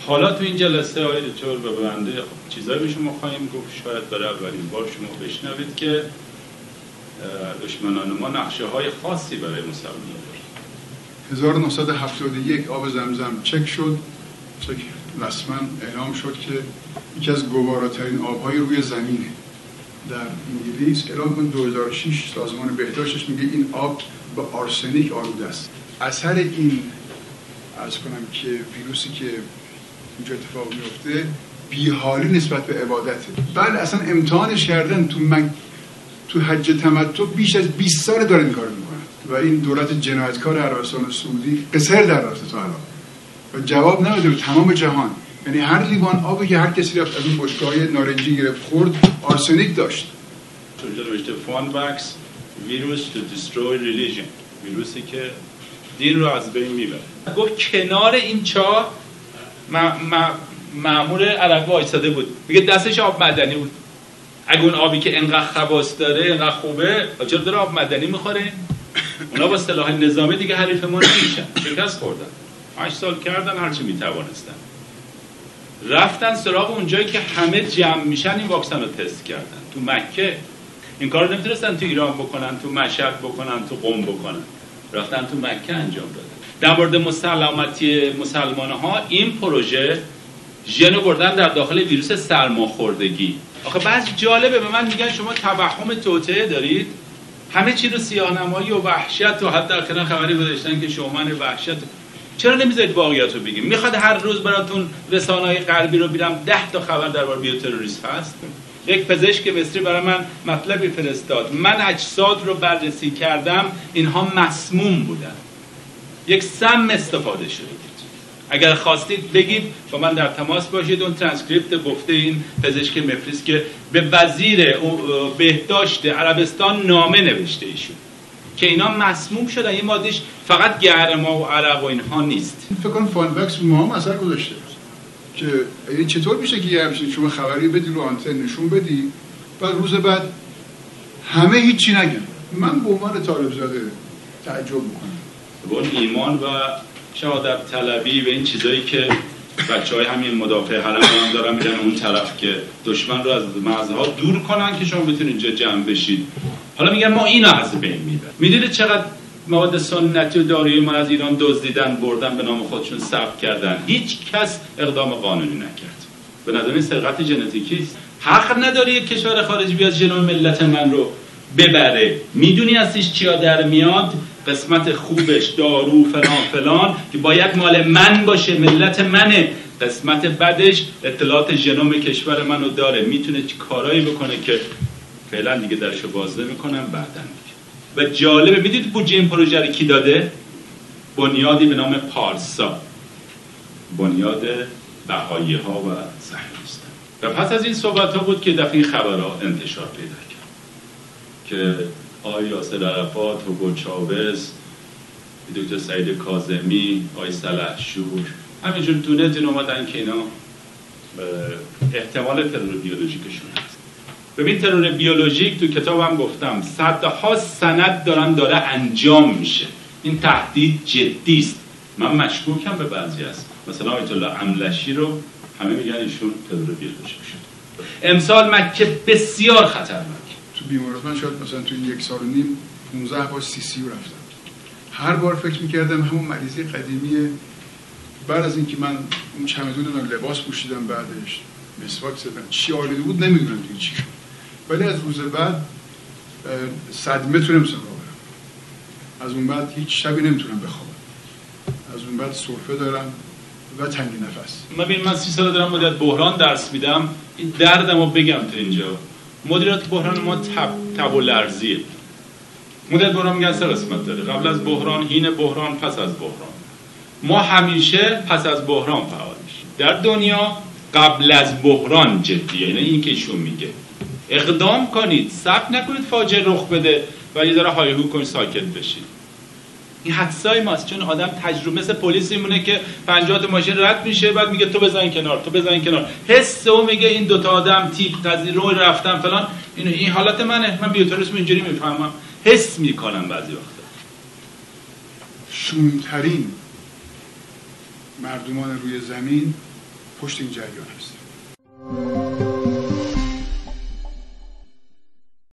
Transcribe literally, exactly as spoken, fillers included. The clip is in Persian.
حالا تو این جلسه آقای دکتر و بنده چیزایی به شما خواهیم گفت، شاید برای اولین بار شما بشنوید که دشمنان ما نقشه های خاصی برای مسلمان دارند. هزار و نهصد و هفتاد و یک آب زمزم چک شد، چک رسما اعلام شد که یکی از گواراترین آبهای روی زمینه. در انگلیس اعلام کن دو هزار و شش سازمان بهداشتش میگه این آب به آرسنیک آلوده است. اثر این عرض کنم که ویروسی که اینجا اتفاق میفته بیحالی نسبت به عبادته. بله اصلا امتحانش کردن تو من تو حج تمتع بیش از بیست سال داره این کارو میکنن و این دولت جنایتکار عربستان سعودی قصر در رفته تا الان و جواب نمیده به تمام جهان. یعنی هر لیوان آبی که هر کسی رفت از اون بشکه‌های نارنجی گرفت خورد آرسنیک داشت. اونجا نوشته فان واکس ویروس تو دیستروی ریلیژن، ویروسی که دین رو از بین میبره. گفت کنار این چاه مأمور عربی وایساده بود، میگه دستش آب معدنی بود. اگه اون آبی که انقدر خواص داره انقدر خوبه چرا داره آب معدنی میخوره؟ اونا با سلاح نظامی دیگه حریف ما نمیشن. شکست خوردن، هشت سال کردن هرچی میتوانستن، رفتن سراغ اونجایی که همه جمع میشن این واکسن رو تست کردن. تو مکه این کار رو نمیتونستن تو ایران بکنن، تو مشهد بکنن، تو قم بکنن، رفتن تو مکه انجام دادن. در مورد مسلمتی مسلمان ها این پروژه ژن بردن در داخل ویروس سرماخوردگی. آخه بعضی جالبه، به من میگن شما توهم توطئه دارید، همه چی رو سیاه‌نمایی و وحشت و حتی کنار خبری گذاشتن که شومن وحشت. چرا نمیذارید واقعیت رو بگیم؟ میخواد هر روز براتون رسانه‌های غربی رو بیارم ده تا خبر درباره بیوتروریسم هست؟ یک پزشک مصری برای من مطلبی فرستاد، من اجساد رو بررسی کردم اینها مسموم بودن، یک سم استفاده شده. اگر خواستید بگید با من در تماس باشید، اون ترانسکریپت گفته این پزشک مفریس که به وزیر بهداشت عربستان نامه نوشته ایشون که اینا مسموم شدن، این مادهش فقط گرما و عرق و اینها نیست. فکر کنم فانوکس ما هم اثر گذاشته که یعنی چطور میشه که یه همچین شما خبری بدی رو آنتن نشون بدی بعد روز بعد همه هیچی نگن. من به عنوان طالب زاده تعجب میکنم با اون ایمان و شهادت طلبی و این چیزایی که بچهای همین مدافع حرم هم دارن میگن اون طرف که دشمن رو از مرزها دور کنن که شما بتونید اینجا جمع بشید. حالا میگن ما اینو از بین میبریم. میدونید چقدر مواد سنتی و دارویی ما از ایران دزدیدن بردن به نام خودشون ثبت کردن، هیچ کس اقدام قانونی نکرد. به نظر سرقت ژنتیکی است. حق نداره یک کشور خارجی بیاد ژنوم ملت من رو ببره. میدونی ازش چیا در میاد؟ قسمت خوبش دارو فلان فلان که باید مال من باشه، ملت منه. قسمت بدش اطلاعات ژنوم کشور منو داره، میتونه چه کارایی بکنه که فعلا دیگه درشو باز نمی‌کنم، بعداً میگه. و جالبه میدید بودجه این پروژه رو کی داده؟ بنیادی به نام پارسا، بنیاد بهایی‌ها و صهیونیست‌ها. و پس از این صحبت‌ها بود که دفعه این خبرها انتشار پیدا کرد که آقای یاسر عرفات، هوگو چاوز، دکتر سعید کاظمی، آقای سلحشور همینجور تو نت این اومدن که اینا احتمال ترور بیولوژیکشون هست. ببین ترور بیولوژیک تو کتابم گفتم صدها سند دارن داره انجام میشه. این تهدید جدی است. من مشکوکم به بعضی است. مثلا آیت الله املشی رو همه میگن ایشون ترور بیولوژیک شد. امسال مکه بسیار خطرناک. تو بیمارستان شاید مثلا تو این یک سال و نیم پانزده بار سی سی رفتم. هر بار فکر میکردم همون مریضی قدیمیه. بعد از اینکه من اون چمدون رو لباس پوشیدم، بعدش مسواک زدم، چی آلوده بود نمیدونم دیگه چی شد. ولی از روز بعد صدمه تو نمیتونم را برم. از اون بعد هیچ شبی نمیتونم بخوابم. از اون بعد سرفه دارم و تنگی نفس. ببین من سی سال دارم مدیریت بحران درس میدم. این دردمو بگم تو اینجا. مدیریت بحران ما تب تب و لرزیه. مدیریت بحران میگن سه قسمت داره. قبل از بحران، حین بحران، پس از بحران. ما همیشه پس از بحران فعال میشیم. در دنیا قبل از بحران جدیه. یعنی این که ایشون میگه اقدام کنید، صبر نکنید فاجعه رخ بده و یه ذره هایهو کنید ساکت بشید. این حدسای ماست، چون آدم تجربه مثل پلیس میمونه که پنجاه تا ماشین رد میشه بعد میگه تو بزن کنار، تو بزن کنار. حس او میگه این دو تا آدم تیپ قضیه رو رفتن فلان. این این حالت منه. من بیوتروریسم اینجوری میفهمم، حس میکنم بعضی وقتا. شومترین مردمان روی زمین پشت این جریان هست.